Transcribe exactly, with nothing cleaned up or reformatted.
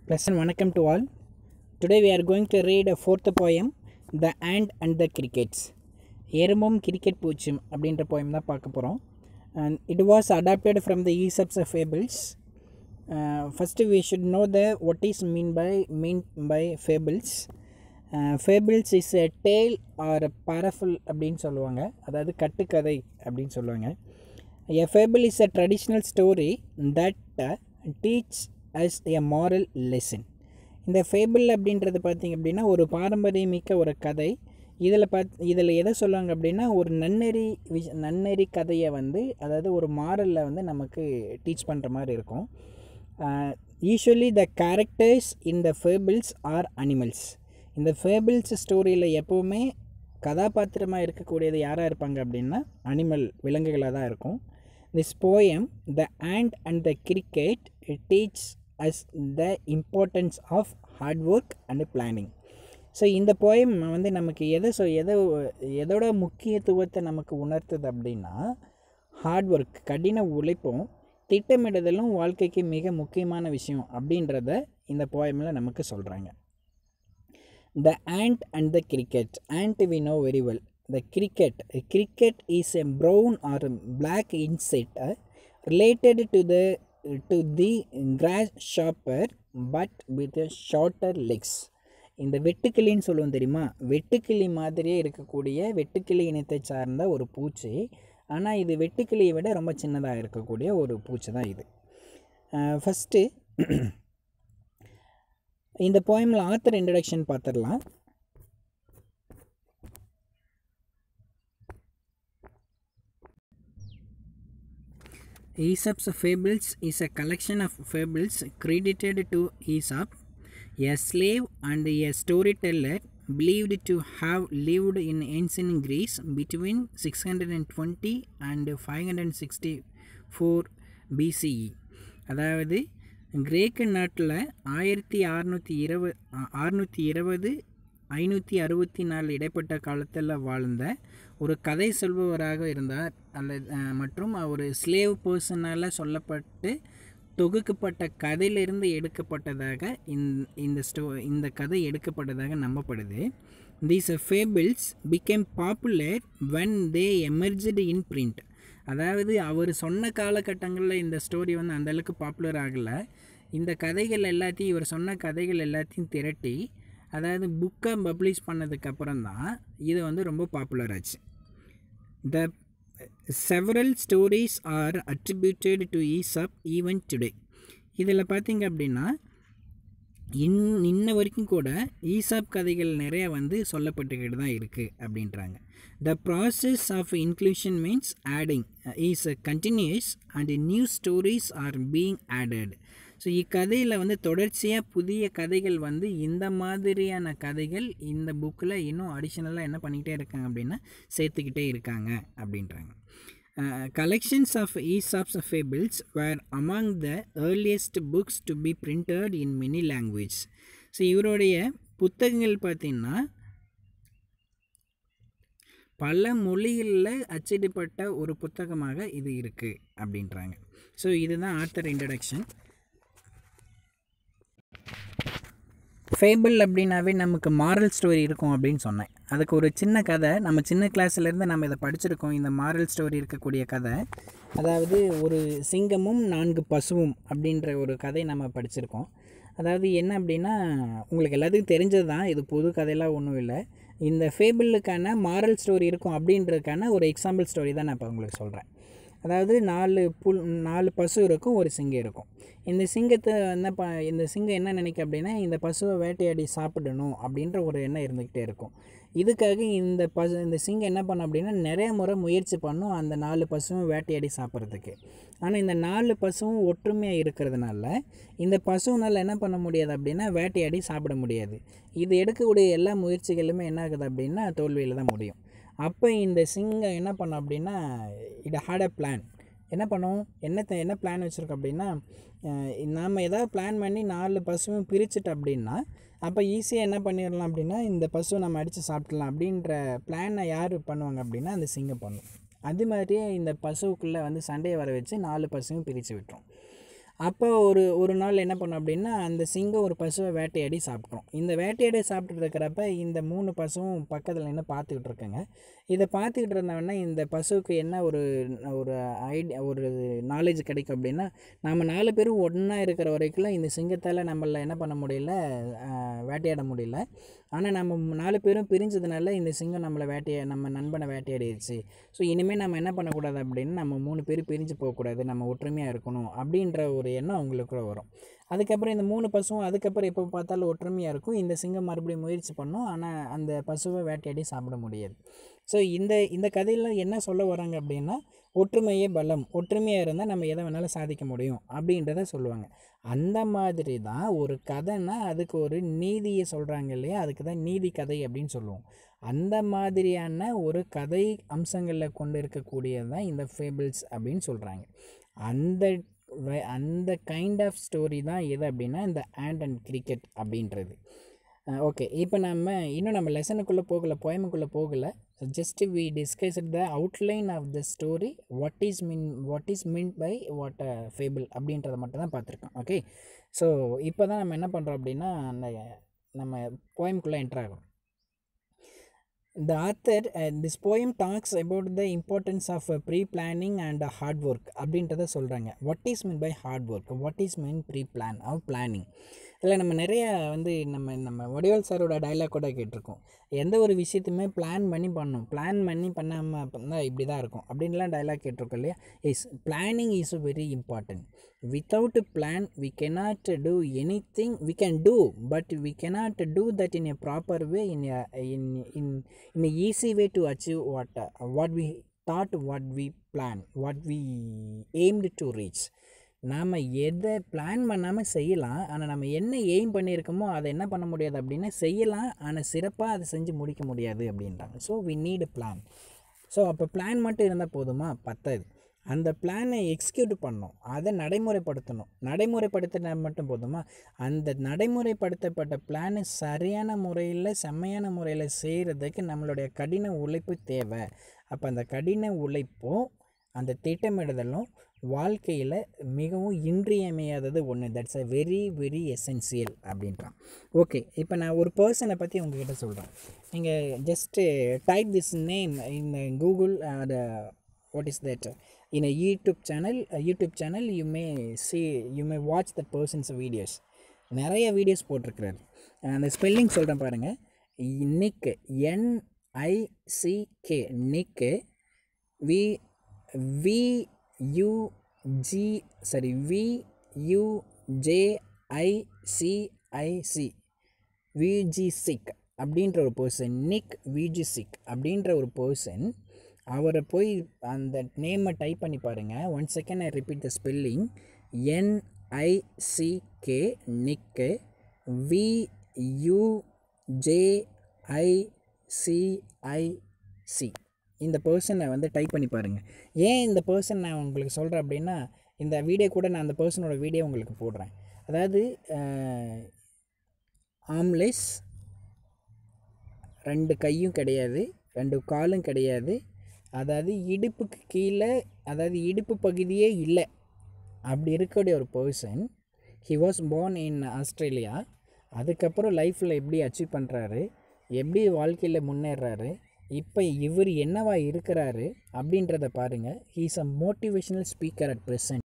Pleasant vanakkam to all. Today we are going to read a fourth poem, The Ant and the Crickets. எறும்பும் cricket பூச்சும் அப்படின்ற poem தான் பார்க்க போகிறோம். And it was adapted from the Aesop's fables. Uh, first we should know the what is mean by mean by fables. Uh, fables is a tale or a parable அப்படின்னு சொல்லுவாங்க. அதாவது கட்டுக்கதை அப்படின்னு சொல்லுவாங்க. A fable is a traditional story that uh, teach as a moral lesson. இந்த fable அப்படின்றது பார்த்திங்க அப்படின்னா ஒரு பாரம்பரியமிக்க ஒரு கதை. இதில் பார்த் இதில் எதை சொல்லுவாங்க அப்படின்னா ஒரு நன்னெறி விஷ நன்னெறி கதையை வந்து அதாவது ஒரு மாரலில் வந்து நமக்கு டீச் பண்ணுற மாதிரி இருக்கும். Usually the characters in the fables are animals. இந்த ஃபேபிள்ஸ் ஸ்டோரியில் எப்போவுமே கதாபாத்திரமாக இருக்கக்கூடியது யாராக இருப்பாங்க அப்படின்னா அனிமல் விலங்குகளாக தான் இருக்கும். This poem the ant and the cricket teach as the importance of hard work and planning. So இந்த போயம் வந்து நமக்கு எதை சொ எதை எதோட முக்கியத்துவத்தை நமக்கு உணர்த்துது அப்படின்னா ஹார்ட் ஒர்க், கடின உழைப்பும் திட்டமிடுதலும் வாழ்க்கைக்கு மிக முக்கியமான விஷயம் அப்படின்றத இந்த போயமில் நமக்கு சொல்கிறாங்க. The ant and the cricket. Ant we know very well. The cricket. Cricket is a brown or black insect related to the to the grasshopper but with a shorter legs. இந்த வெட்டுக்கிளின்னு சொல்லுவோம் தெரியுமா, வெட்டுக்கிளி மாதிரியே இருக்கக்கூடிய வெட்டுக்கிளி இனத்தை சார்ந்த ஒரு பூச்சி. ஆனால் இது வெட்டுக்கிளியை விட ரொம்ப சின்னதாக இருக்கக்கூடிய ஒரு பூச்சி தான் இது. ஃபஸ்ட்டு இந்த போயமில் ஆத்தர் இன்ட்ரடக்ஷன் பார்த்துடலாம். Aesop's Fables is a collection of fables credited to Aesop, a slave and a storyteller believed to have lived in ancient Greece between six hundred twenty and five hundred sixty-four B C E. அதாவது கிரேக்க நாட்டில் ஆயிரத்தி அறுநூற்றி இருபது அறுநூற்றி இருபது ஐநூற்றி அறுபத்தி நாலு இடைப்பட்ட காலத்தில் வாழ்ந்த ஒரு கதை சொல்பவராக இருந்தார் அல்லது மற்றும் ஒரு ஸ்லேவ் பர்சனால் சொல்லப்பட்டு தொகுக்கப்பட்ட கதையிலிருந்து எடுக்கப்பட்டதாக இந்த ஸ்டோ இந்த கதை எடுக்கப்பட்டதாக நம்பப்படுது. These fables became popular when they emerged in print. அதாவது அவர் சொன்ன காலகட்டங்களில் இந்த ஸ்டோரி வந்து அந்தளவுக்கு பாப்புலர் ஆகலை. இந்த கதைகள் எல்லாத்தையும் இவர் சொன்ன கதைகள் எல்லாத்தையும் திரட்டி அதாவது புக்கை பப்ளிஷ் பண்ணதுக்கப்புறம் தான் இது வந்து ரொம்ப பாப்புலர் ஆச்சு. The several stories are attributed to Aesop even today. இதில் பார்த்திங்க அப்படின்னா இன் இன்ன வரைக்கும் கூட ஈசாப் கதைகள் நிறையா வந்து சொல்லப்பட்டுக்கிட்டு தான் இருக்குது அப்படின்றாங்க. The process of inclusion means adding is continues and new stories are being added. So இக்கதையில் வந்து தொடர்ச்சியாக புதிய கதைகள் வந்து இந்த மாதிரியான கதைகள் இந்த புக்கில் இன்னும் அடிஷ்னலாக என்ன பண்ணிக்கிட்டே இருக்காங்க அப்படின்னா சேர்த்துக்கிட்டே இருக்காங்க அப்படின்றாங்க. Collections of Aesop's fables were among the earliest books to be printed in many language. So இவருடைய புத்தகங்கள் பார்த்திங்கன்னா பல மொழிகளில் அச்சிடப்பட்ட ஒரு புத்தகமாக இது இருக்குது அப்படின்றாங்க. ஸோ இதுதான் ஆத்தர் இன்ட்ரடக்ஷன். ஃபேபிள் அப்படின்னாவே நமக்கு மாரல் ஸ்டோரி இருக்கும் அப்படின்னு சொன்னேன். அதுக்கு ஒரு சின்ன கதை நம்ம சின்ன கிளாஸ்லேருந்து நம்ம இதை படிச்சிருக்கோம். இந்த மாரல் ஸ்டோரி இருக்கக்கூடிய கதை அதாவது ஒரு சிங்கமும் நான்கு பசுவும் அப்படின்ற ஒரு கதை நம்ம படிச்சிருக்கோம். அதாவது என்ன அப்படின்னா உங்களுக்கு எல்லாத்துக்கும் தெரிஞ்சது தான், இது புது கதையெல்லாம் ஒன்றும் இல்லை. இந்த ஃபேபிளுக்கான மாரல் ஸ்டோரி இருக்கும் அப்படின்றதுக்கான ஒரு எக்ஸாம்பிள் ஸ்டோரி தான் நான் இப்போ உங்களுக்கு சொல்கிறேன். அதாவது நாலு புல் நாலு பசு இருக்கும், ஒரு சிங்கம் இருக்கும். இந்த சிங்கத்தை என்ன ப இந்த சிங்கம் என்ன நினைக்கும் அப்படின்னா இந்த பசுவை வேட்டையாடி சாப்பிடணும் அப்படின்ற ஒரு எண்ணம் இருந்துக்கிட்டே இருக்கும். இதுக்காக இந்த பசு இந்த சிங்கம் என்ன பண்ணும் அப்படின்னா நிறைய முறை முயற்சி பண்ணும் அந்த நாலு பசுவும் வேட்டையாடி சாப்பிட்றதுக்கு. ஆனால் இந்த நாலு பசுவும் ஒற்றுமையாக இருக்கிறதுனால இந்த பசுனால் என்ன பண்ண முடியாது அப்படின்னா வேட்டையாடி சாப்பிட முடியாது. இது எடுக்கக்கூடிய எல்லா முயற்சிகளுமே என்ன ஆகுது அப்படின்னா தோல்வியில் தான் முடியும். அப்போ இந்த சிங்கம் என்ன பண்ணும் அப்படின்னா இட் ஹேட் அ பிளான். என்ன பண்ணும் என்னத்தை என்ன பிளான் வச்சுருக்கோம் அப்படின்னா நாம் ஏதாவது பிளான் பண்ணி நாலு பசுவும் பிரிச்சுட்டு அப்படின்னா அப்போ ஈஸியாக என்ன பண்ணிடலாம் அப்படின்னா இந்த பசுவை நம்ம அடித்து சாப்பிட்லாம் அப்படின்ற பிளானை யார் பண்ணுவாங்க அப்படின்னா அந்த சிங்கம் பண்ணும். அது மாதிரியே இந்த பசுவுக்குள்ளே வந்து சண்டையை வர வச்சு நாலு பசுவும் பிரித்து விட்டுரும். அப்போ ஒரு ஒரு நாள் என்ன பண்ணோம் அப்படின்னா அந்த சிங்கம் ஒரு பசுவை வேட்டையாடி சாப்பிட்றோம். இந்த வேட்டையாடி சாப்பிட்டுட்டு இருக்கிறப்ப இந்த மூணு பசுவும் பக்கத்தில் நின்று பார்த்துக்கிட்டு இருக்குங்க. இதை பார்த்துக்கிட்டு இருந்தவொடனே இந்த பசுவுக்கு என்ன ஒரு ஒரு ஐடியா ஒரு நாலேஜ் கிடைக்கும் அப்படின்னா, நம்ம நாலு பேரும் ஒன்றா இருக்கிற வரைக்கும் இந்த சிங்கத்தால் நம்மள என்ன பண்ண முடியல, வேட்டையாட முடியல. ஆனால் நம்ம நாலு பேரும் பிரிஞ்சதுனால இந்த சிங்கம் நம்மளை வேட்டையா நம்ம நண்பனை வேட்டையாடிடுச்சு. ஸோ இனிமேல் நம்ம என்ன பண்ணக்கூடாது அப்படின்னு, நம்ம மூணு பேர் பிரிஞ்சு போகக்கூடாது, நம்ம ஒற்றுமையாக இருக்கணும் அப்படின்ற ஒரு எண்ணம் அவங்களுக்குள்ள வரும். அதுக்கப்புறம் இந்த மூணு பசுவும் அதுக்கப்புறம் எப்போ பார்த்தாலும் ஒற்றுமையாக இருக்கும். இந்த சிங்கம் மறுபடியும் முயற்சி பண்ணும், ஆனால் அந்த பசுவை வேட்டையாடி சாப்பிட முடியாது. ஸோ இந்த இந்த கதையில் என்ன சொல்ல வராங்க அப்படின்னா, ஒற்றுமையே பலம், ஒற்றுமையாக இருந்தால் நம்ம எதை வேணாலும் சாதிக்க முடியும் அப்படின்றத சொல்லுவாங்க. அந்த மாதிரி தான் ஒரு கதைன்னா அதுக்கு ஒரு நீதியை சொல்கிறாங்க இல்லையா, அதுக்கு தான் நீதி கதை அப்படின்னு சொல்லுவோம். அந்த மாதிரியான ஒரு கதை அம்சங்களில் கொண்டு இருக்கக்கூடியது தான் இந்த ஃபேபிள்ஸ் அப்படின்னு சொல்கிறாங்க. அந்த அந்த கைண்ட் ஆஃப் ஸ்டோரி தான் எது அப்படின்னா இந்த ஆண்ட் அண்ட் கிரிக்கெட் அப்படின்றது. ஓகே, இப்போ நம்ம இன்னும் நம்ம லெசனுக்குள்ளே போகலை, போயமுக்குள்ளே போகலை. Just we discussed the outline of the story, what is mean what is meant by what a fable அப்படின்றத மட்டும் தான் பார்த்துருக்கோம். ஓகே, ஸோ இப்போ தான் நம்ம என்ன பண்ணுறோம் அப்படின்னா அந்த நம்ம போயமுக்குள்ளே என்டர் ஆகும். The author, uh, this poem talks about the importance of uh, pre-planning and uh, hard work அப்படின்றத சொல்கிறாங்க. What is mean by hard work, what is mean pre plan of planning. இல்லை நம்ம நிறைய வந்து நம்ம நம்ம வடிவேல் சாரோட டைலாக் கூட கேட்டிருக்கோம். எந்த ஒரு விஷயத்தையுமே பிளான் பண்ணி பண்ணணும், பிளான் பண்ணி பண்ணாமல் அப்படின்னா இப்படி தான் இருக்கும் அப்படின்லாம் டைலாக் கேட்டிருக்கோம் இல்லையா. Is planning is very important. Without a plan we cannot do anything. We can do, but we cannot do that in a proper way, in a in in in a easy way to achieve what uh, what we thought, what we plan, what we aimed to reach. நாம் எதை plan பண்ணாமல் செய்யலாம், ஆனால் நம்ம என்ன aim பண்ணியிருக்கோமோ அதை என்ன பண்ண முடியாது அப்படின்னா செய்யலாம், ஆனால் சிறப்பாக அதை செஞ்சு முடிக்க முடியாது அப்படின்றாங்க. So we need plan. So அப்போ பிளான் மட்டும் இருந்தால் போதுமா? பத்தாது. அந்த பிளானை எக்ஸிக்யூட் பண்ணணும், அதை நடைமுறைப்படுத்தணும். நடைமுறைப்படுத்தினா மட்டும் போதுமா? அந்த நடைமுறைப்படுத்தப்பட்ட பிளானை சரியான முறையில் செம்மையான முறையில் செய்கிறதுக்கு நம்மளுடைய கடின உழைப்பு தேவை. அப்போ அந்த கடின உழைப்பும் அந்த திட்டமிடுதலும் வாழ்க்கையில் மிகவும் இன்றியமையாதது ஒன்று. That's a very very essential அப்படின்றான். ஓகே, இப்போ நான் ஒரு பர்சனை பற்றி உங்ககிட்ட சொல்கிறேன். நீங்கள் just type this name in Google, அது what is that, in a youtube channel a youtube channel you may see, you may watch that person's videos. நிறைய வீடியோஸ் போட்டிருக்கிறாரு. அந்த ஸ்பெல்லிங் சொல்கிறேன் பாருங்கள். நிக், என்ஐசிகே, நிக், வி வியூஜி சரி வியூஜேஐசிஐசி விஜிசிக் அப்படின்ற ஒரு பர்சன், நிக் விஜிசிக் அப்படின்ற ஒரு பர்சன். அவரை போய் அந்த நேமை டைப் பண்ணி பாருங்கள். One second I repeat the spelling. N I C K, Nick, வியூஜேஐசிஐசி. இந்த பர்சனை வந்து டைப் பண்ணி பாருங்கள். ஏன் இந்த பர்சன் நான் உங்களுக்கு சொல்கிறேன் அப்படின்னா, இந்த வீடியோ கூட நான் அந்த பர்சனோட வீடியோ உங்களுக்கு போடுறேன். அதாவது ஆம்லெஸ், ரெண்டு கையும் கிடையாது, ரெண்டு காலும் கிடையாது, அதாவது இடுப்புக்கு கீழே, அதாவது இடுப்பு பகுதியே இல்லை, அப்படி இருக்கக்கூடிய ஒரு person. He was born in Australia. அதுக்கப்புறம் லைஃப்பில் எப்படி அச்சீவ் பண்ணுறாரு, எப்படி வாழ்க்கையில் முன்னேறாரு, இப்போ இவர் என்னவா இருக்கிறாரு அப்படின்றத பாருங்கள். He is a motivational speaker at present.